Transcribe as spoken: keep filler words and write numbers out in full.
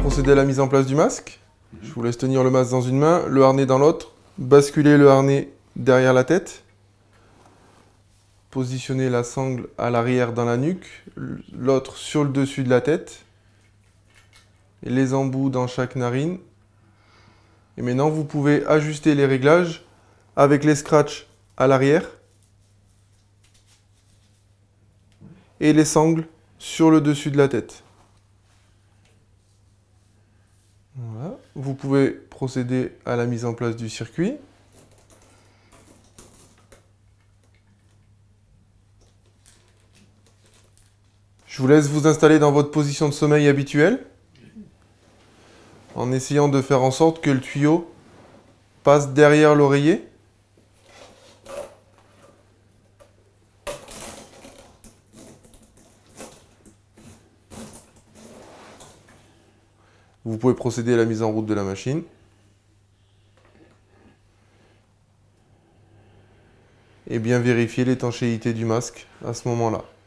procéder à la mise en place du masque. Je vous laisse tenir le masque dans une main, le harnais dans l'autre, basculer le harnais derrière la tête, positionner la sangle à l'arrière dans la nuque, l'autre sur le dessus de la tête, et les embouts dans chaque narine. Et maintenant, vous pouvez ajuster les réglages avec les scratchs à l'arrière et les sangles sur le dessus de la tête. Voilà. Vous pouvez procéder à la mise en place du circuit. Je vous laisse vous installer dans votre position de sommeil habituelle, en essayant de faire en sorte que le tuyau passe derrière l'oreiller. Vous pouvez procéder à la mise en route de la machine. Et bien vérifier l'étanchéité du masque à ce moment-là.